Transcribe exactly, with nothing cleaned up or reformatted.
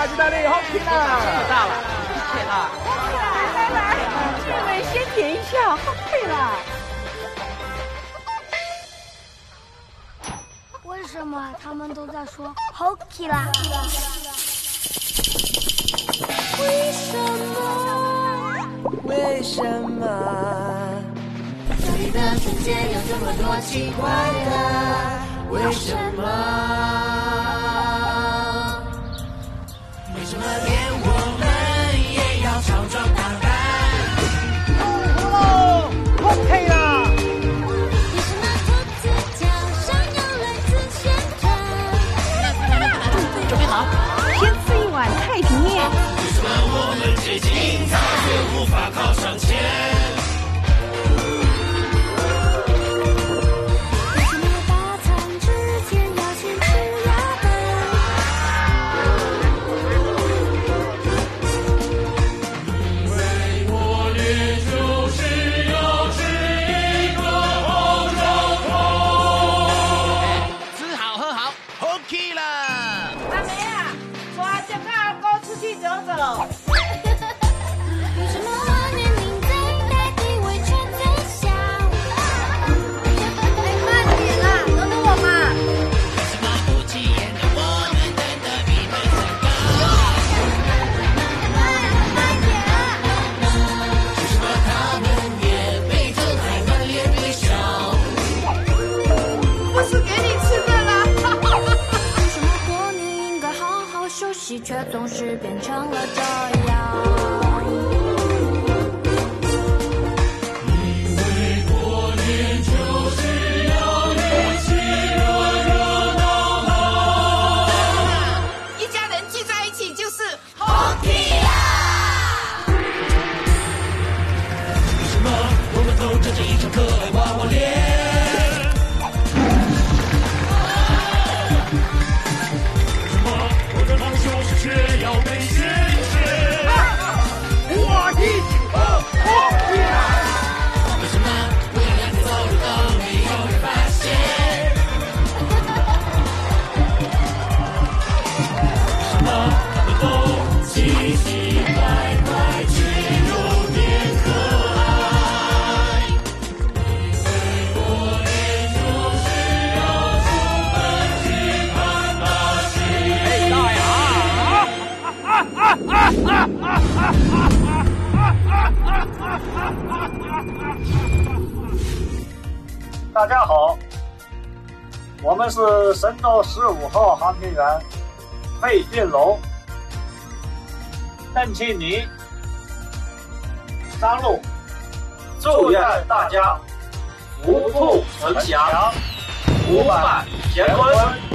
大吉大利 ，Hokila！ 知道了，谢了。 来来来，这位先点一下 Hokila。 为什么他们都在说 Hokila？ 为什么？ 为什么？ 这里的世界有这么多奇怪的为什么？为什么连我们也要乔装打扮？ 哦 ，Hokila！ 为什么兔子脚上有来自旋转？ 准备好，先吃一碗太平面。 为什么我们最近早就无法考上前？ 却总是变成了这样。 因为过年就是要一起热热闹闹， 一家人聚在一起就是 Hoki 啦！为什么我们都睁着一张可爱娃娃脸？却要被谢谢。 我一二，Hokila！ 为什么我两个走路都没有人发现？为什么他们都奇奇怪怪，却有点可爱？因为过年就是要出门去看大戏。 哎，大呀！ 大家好，我们是神舟十五号航天员费俊龙、邓庆妮、张璐，祝愿大家福兔呈祥，福满乾坤。